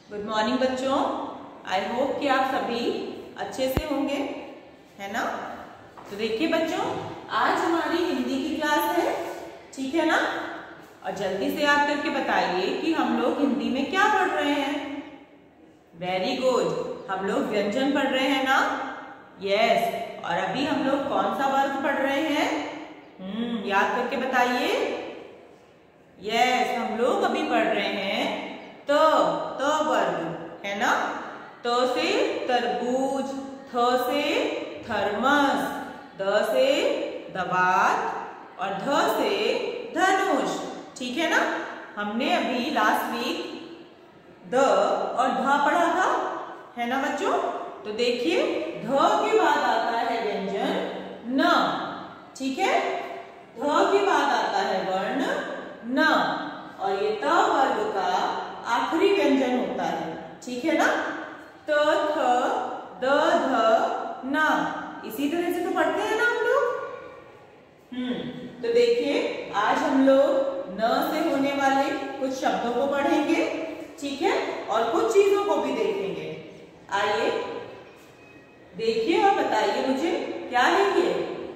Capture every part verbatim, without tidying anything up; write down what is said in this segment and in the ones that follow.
Good morning बच्चों। I hope कि आप सभी अच्छे से होंगे, है ना। तो देखिए बच्चों, आज हमारी हिंदी की क्लास है, ठीक है ना। और जल्दी से याद करके बताइए कि हम लोग हिंदी में क्या पढ़ रहे हैं। वेरी गुड, हम लोग व्यंजन पढ़ रहे हैं ना। यस, और अभी हम लोग कौन सा वर्ग पढ़ रहे हैं? हम्म याद करके बताइए। यस, हम लोग अभी पढ़ रहे हैं त त वर्ग, है ना। त से तरबूज, थ से थर्मस, द से दवात और ध से धनुष, ठीक है ना। हमने अभी लास्ट वीक द और ध पढ़ा था, है ना बच्चों। तो देखिए, ध के बाद आता है व्यंजन न, ठीक है। ध के बाद आता है वर्ण न, और ये त वर्ग का आखिरी व्यंजन होता है, ठीक है ना। त थ द ध न, इसी तरह से तो पढ़ते हैं ना हम लोग। हम्म तो देखिए, आज हम लोग न से होने वाले कुछ शब्दों को पढ़ेंगे, ठीक है, और कुछ चीजों को भी देखेंगे। आइए देखिए और बताइए मुझे, क्या है ये?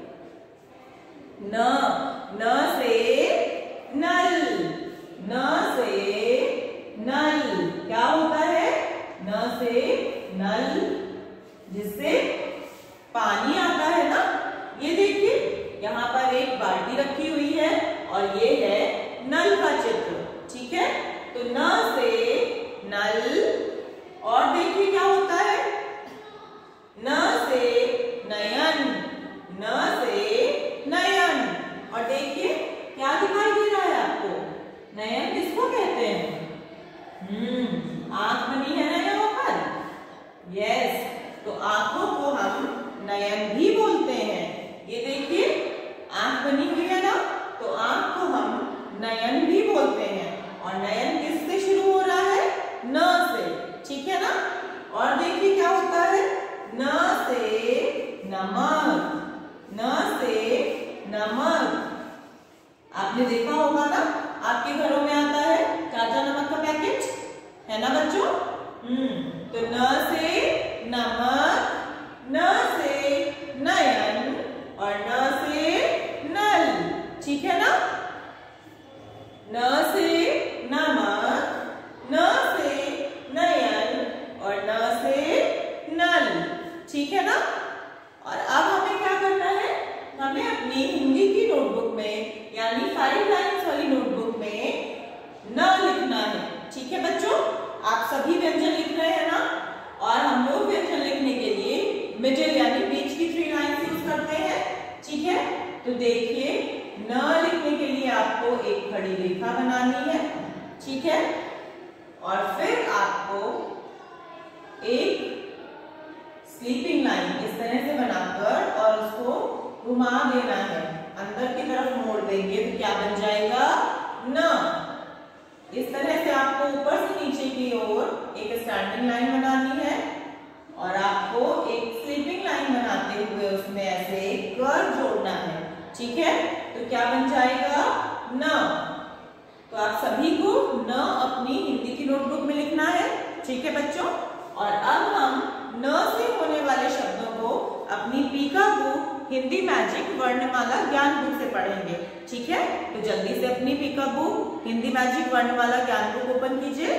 न, न से नल, न से नल क्या होता है? न से नल, जिससे पानी आता है ना। ये देखिए, यहाँ पर एक बाल्टी रखी हुई है और ये है नल का चित्र, ठीक है। तो न से नल, और देखिए क्या होता है? न से नयन, न से नयन, और देखिए क्या दिखाई दे रहा है आपको? नयन किसको कहते हैं? हम्म आंख बनी है ना यहाँ पर। यस, तो आंखों को हम नयन भी बोलते हैं। ये देखिए, आंख बनी हुई है ना, तो आंख को हम नयन भी बोलते हैं। और नयन किससे शुरू हो रहा है? न से, ठीक है ना। और देखिए क्या होता है? न से नमक, न से नमक, आपने देखा होगा ना, आपके घरों में आता है ताजा नमक का पैकेट, है ना बच्चों। हम्म तो न से नमक, न से नयन और न से नल, ठीक है ना। न से नमक, न से नयन और न से नल, ठीक है ना। और अब हमें क्या करना है? हमें अपनी हिंदी की नोटबुक में, यानी फाइव लाइन्स वाली नोटबुक में न लिखना है, ठीक है बच्चों। आप सभी व्यंजन लिख रहे हैं ना, और हम लोग व्यंजन लिखने के लिए मिडिल यानी बीच की थ्री लाइन्स यूज करते हैं, ठीक है। तो देखिए, न लिखने के लिए आपको एक खड़ी रेखा बनानी है, ठीक है, और फिर आपको एक स्लीपिंग लाइन इस तरह से बनाकर और उसको घुमा देना है, अंदर की तरफ मोड़ देंगे तो क्या बन जाएगा? न। इस तरह से आपको ऊपर से नीचे की ओर एक स्टैंडिंग लाइन बनानी है और आपको एक स्लीपिंग लाइन बनाते हुए उसमें ऐसे एक कर्व जोड़ना है, ठीक है। तो क्या बन जाएगा? न। तो आप सभी को न अपनी हिंदी की नोटबुक में लिखना है, ठीक है बच्चों। और अब हम न से होने वाले शब्दों को अपनी पीकाबू हिंदी मैजिक वर्णमाला ज्ञान बुक से पढ़ेंगे, ठीक है। तो जल्दी से अपनी पीकाबू हिंदी मैजिक वर्णमाला ज्ञान बुक ओपन कीजिए।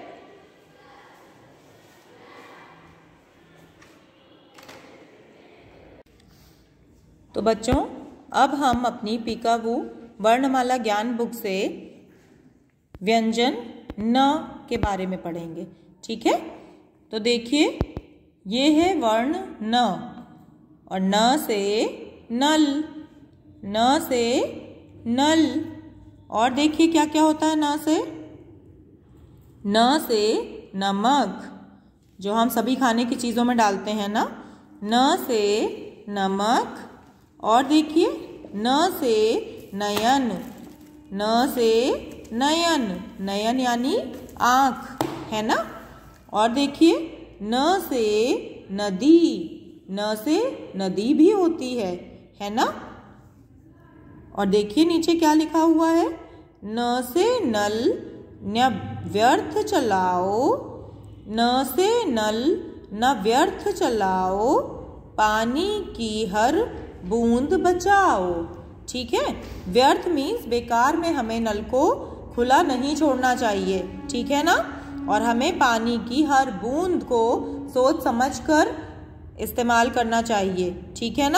तो बच्चों, अब हम अपनी पीकाबू वर्णमाला ज्ञान बुक से व्यंजन न के बारे में पढ़ेंगे, ठीक है। तो देखिए, ये है वर्ण न, और न से नल, न से नल, और देखिए क्या क्या होता है न से? न से नमक, जो हम सभी खाने की चीजों में डालते हैं ना, न से नमक। और देखिए, न से नयन, न से नयन, नयन यानी आंख, है ना। और देखिए, न से नदी, न से नदी भी होती है, है ना। और देखिए नीचे क्या लिखा हुआ है? न से नल, न व्यर्थ चलाओ, न से नल न व्यर्थ चलाओ, पानी की हर बूंद बचाओ। ठीक है, व्यर्थ मीन्स बेकार में हमें नल को खुला नहीं छोड़ना चाहिए। ठीक है ना, और हमें पानी की हर बूंद को सोच समझकर इस्तेमाल करना चाहिए। ठीक है ना।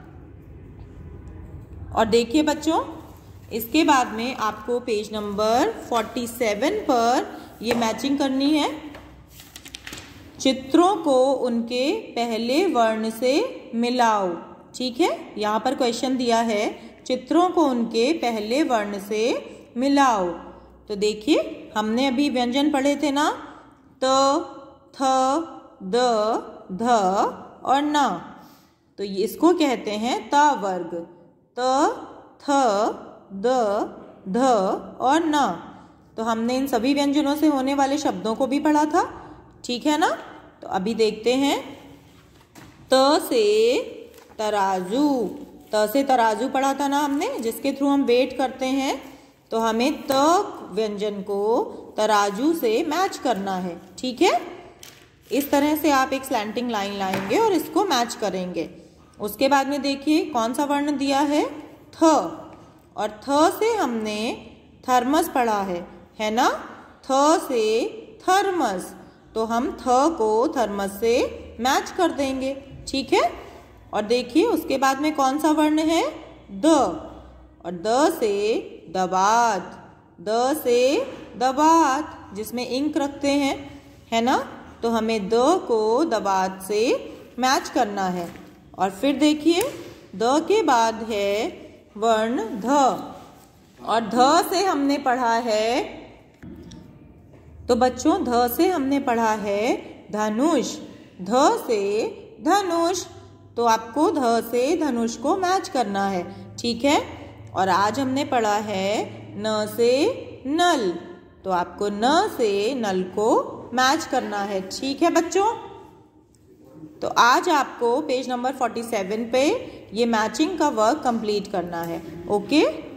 और देखिए बच्चों, इसके बाद में आपको पेज नंबर सैंतालीस पर ये मैचिंग करनी है। चित्रों को उनके पहले वर्ण से मिलाओ। ठीक है, यहाँ पर क्वेश्चन दिया है, चित्रों को उनके पहले वर्ण से मिलाओ। तो देखिए, हमने अभी व्यंजन पढ़े थे ना, त, थ, द, ध और न। तो इसको कहते हैं त वर्ग। त, थ, द, ध और न। तो हमने इन सभी व्यंजनों से होने वाले शब्दों को भी पढ़ा था। ठीक है ना। तो अभी देखते हैं, त से तराजू। त से तराजू पढ़ा था ना हमने, जिसके थ्रू हम वेट करते हैं। तो हमें त व्यंजन को तराजू से मैच करना है। ठीक है, इस तरह से आप एक स्लैंटिंग लाइन लाएंगे और इसको मैच करेंगे। उसके बाद में देखिए कौन सा वर्ण दिया है, थ। और थ से हमने थर्मस पढ़ा है, है ना। थ से थर्मस, तो हम थ को थर्मस से मैच कर देंगे। ठीक है, और देखिए उसके बाद में कौन सा वर्ण है, द। और द से दबात, द से दबात, जिसमें इंक रखते हैं, है ना। तो हमें द को दबात से मैच करना है। और फिर देखिए, द के बाद है वर्ण ध। और ध से हमने पढ़ा है, तो बच्चों ध से हमने पढ़ा है धनुष। ध से धनुष, तो आपको ध से धनुष को मैच करना है। ठीक है, और आज हमने पढ़ा है न से नल, तो आपको न से नल को मैच करना है। ठीक है बच्चों, तो आज आपको पेज नंबर सैंतालीस पे ये मैचिंग का वर्क कंप्लीट करना है। ओके।